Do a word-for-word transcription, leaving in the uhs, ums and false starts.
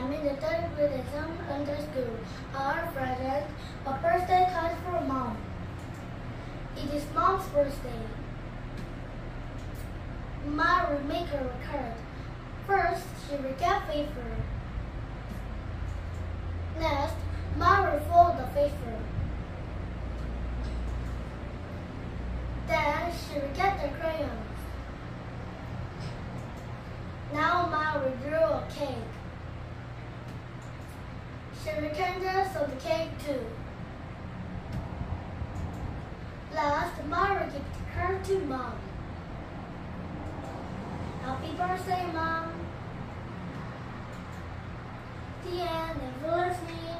I'm in the third grade at some under school. Our present, a birthday card for Mom. It is Mom's birthday. Ma will make her a card. First, she will get paper. Next, Ma will fold the paper. Then she will get the crayons. Now Ma will draw a cake. She will candles on the cake too. Last, Ma will give the card to Mom. Happy birthday, Mom. The end. Thanks for listening.